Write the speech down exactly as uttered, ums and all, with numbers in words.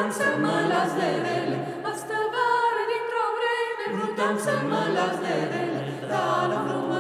Rutam să mă las de rele, astă vară dintr-o vreme, rutam să mă las de rele, dar la